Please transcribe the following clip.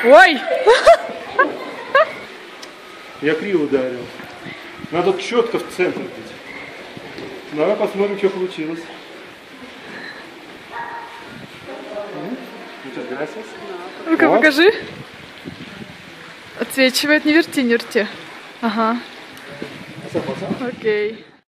Ой! Я криво ударил. Надо четко в центр бить. Давай посмотрим, что получилось. Ну-ка, покажи. Отсвечивает, не верти, не верти. Ага. Окей.